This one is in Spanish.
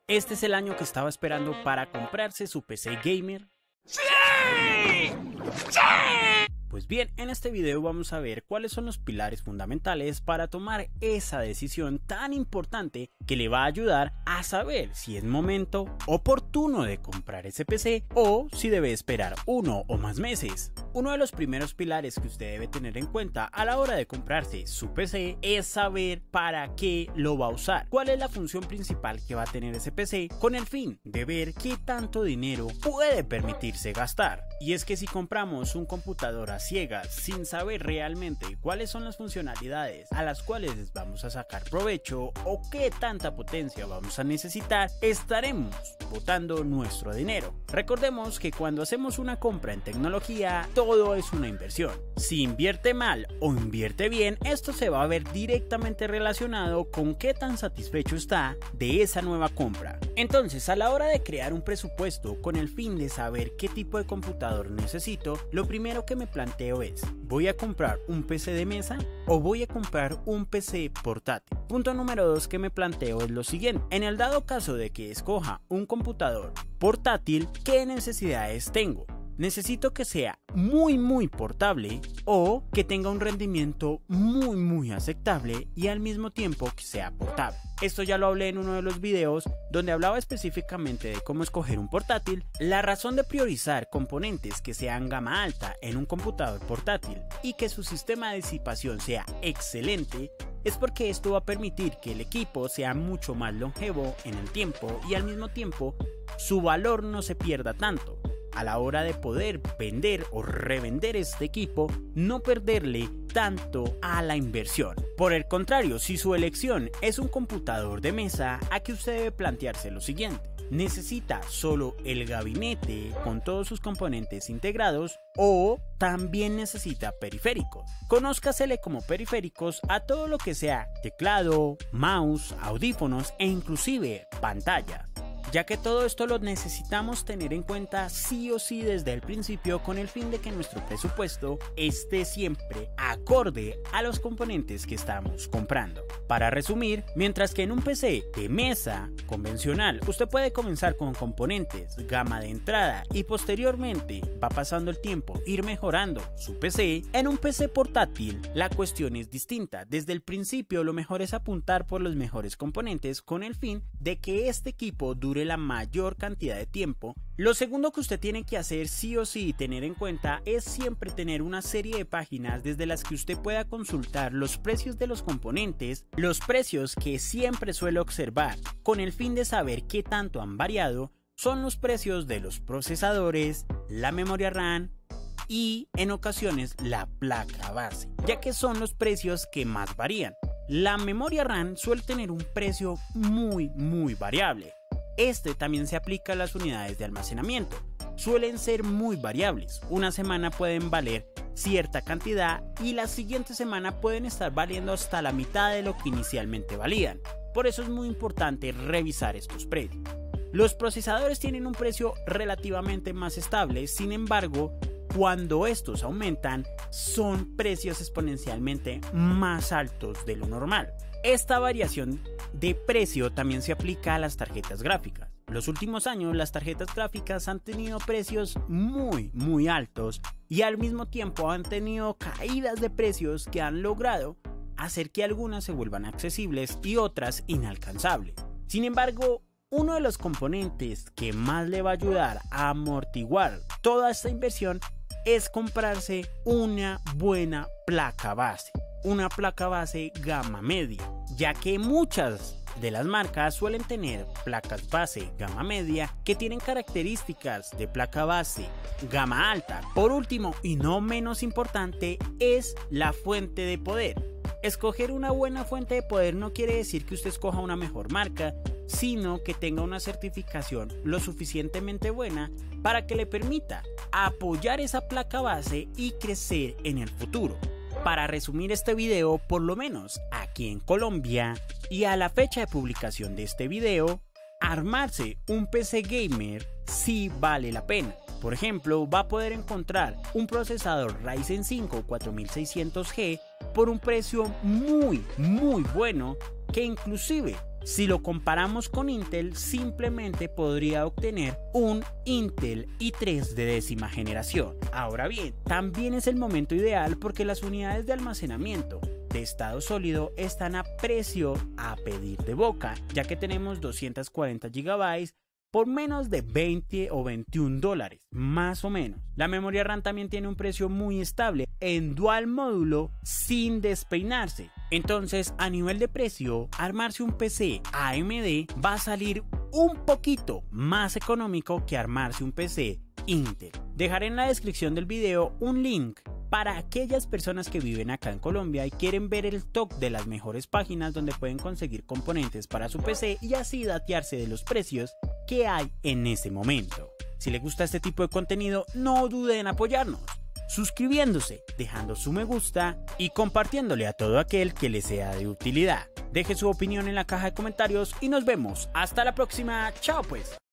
Este es el año que estaba esperando para comprarse su PC gamer. ¡Sí! ¡Sí! Pues bien, en este video vamos a ver cuáles son los pilares fundamentales para tomar esa decisión tan importante que le va a ayudar a saber si es momento oportuno de comprar ese PC o si debe esperar 1 o más meses. Uno de los primeros pilares que usted debe tener en cuenta a la hora de comprarse su PC es saber para qué lo va a usar, cuál es la función principal que va a tener ese PC, con el fin de ver qué tanto dinero puede permitirse gastar. Y es que si compramos un computador a ciegas sin saber realmente cuáles son las funcionalidades a las cuales vamos a sacar provecho o qué tanta potencia vamos a necesitar, estaremos botando nuestro dinero. Recordemos que cuando hacemos una compra en tecnología, todo es una inversión. Si invierte mal o invierte bien, esto se va a ver directamente relacionado con qué tan satisfecho está de esa nueva compra. Entonces, a la hora de crear un presupuesto con el fin de saber qué tipo de computador necesito, lo primero que me planteo es: ¿voy a comprar un PC de mesa o voy a comprar un PC portátil? Punto número 2 que me planteo es lo siguiente: en el dado caso de que escoja un computador portátil, ¿qué necesidades tengo? ¿Necesito que sea muy portable o que tenga un rendimiento muy aceptable y al mismo tiempo que sea portable? Esto ya lo hablé en uno de los videos donde hablaba específicamente de cómo escoger un portátil. La razón de priorizar componentes que sean gama alta en un computador portátil y que su sistema de disipación sea excelente es porque esto va a permitir que el equipo sea mucho más longevo en el tiempo y al mismo tiempo su valor no se pierda tanto. A la hora de poder vender o revender este equipo, no perderle tanto a la inversión. Por el contrario, si su elección es un computador de mesa, aquí usted debe plantearse lo siguiente: ¿necesita solo el gabinete con todos sus componentes integrados o también necesita periféricos? Conózcasele como periféricos a todo lo que sea teclado, mouse, audífonos e inclusive pantalla, ya que todo esto lo necesitamos tener en cuenta sí o sí desde el principio con el fin de que nuestro presupuesto esté siempre acorde a los componentes que estamos comprando. Para resumir, mientras que en un PC de mesa convencional usted puede comenzar con componentes gama de entrada y posteriormente va pasando el tiempo ir mejorando su PC, en un PC portátil la cuestión es distinta. Desde el principio lo mejor es apuntar por los mejores componentes con el fin de que este equipo dure la mayor cantidad de tiempo. Lo segundo que usted tiene que hacer sí o sí tener en cuenta es siempre tener una serie de páginas desde las que usted pueda consultar los precios de los componentes, los precios que siempre suele observar con el fin de saber qué tanto han variado son los precios de los procesadores, la memoria RAM y en ocasiones la placa base, ya que son los precios que más varían. La memoria RAM suele tener un precio muy variable. Este también se aplica a las unidades de almacenamiento. Suelen ser muy variables. Una semana pueden valer cierta cantidad y la siguiente semana pueden estar valiendo hasta la mitad de lo que inicialmente valían. Por eso es muy importante revisar estos precios. Los procesadores tienen un precio relativamente más estable, sin embargo, cuando estos aumentan, son precios exponencialmente más altos de lo normal. Esta variación de precio también se aplica a las tarjetas gráficas. En los últimos años las tarjetas gráficas han tenido precios muy altos y al mismo tiempo han tenido caídas de precios que han logrado hacer que algunas se vuelvan accesibles y otras inalcanzables. Sin embargo, uno de los componentes que más le va a ayudar a amortiguar toda esta inversión es comprarse una buena placa base. Una placa base gama media, ya que muchas de las marcas suelen tener placas base gama media que tienen características de placa base gama alta. Por último y no menos importante es la fuente de poder. Escoger una buena fuente de poder no quiere decir que usted escoja una mejor marca, sino que tenga una certificación lo suficientemente buena para que le permita apoyar esa placa base y crecer en el futuro. Para resumir este video, por lo menos aquí en Colombia y a la fecha de publicación de este video, armarse un PC gamer sí vale la pena. Por ejemplo, va a poder encontrar un procesador Ryzen 5 4600G por un precio muy bueno, que inclusive Si lo comparamos con Intel, simplemente podría obtener un Intel i3 de 10ª generación. Ahora bien, también es el momento ideal porque las unidades de almacenamiento de estado sólido están a precio a pedir de boca, ya que tenemos 240 GB por menos de 20 o 21 dólares, más o menos. La memoria RAM también tiene un precio muy estable en dual módulo sin despeinarse. Entonces, a nivel de precio, armarse un PC AMD va a salir un poquito más económico que armarse un PC Intel. Dejaré en la descripción del video un link para aquellas personas que viven acá en Colombia y quieren ver el top de las mejores páginas donde pueden conseguir componentes para su PC y así datearse de los precios que hay en ese momento. Si les gusta este tipo de contenido, no duden en apoyarnos, suscribiéndose, dejando su me gusta y compartiéndole a todo aquel que le sea de utilidad. Deje su opinión en la caja de comentarios y nos vemos. Hasta la próxima. Chao pues.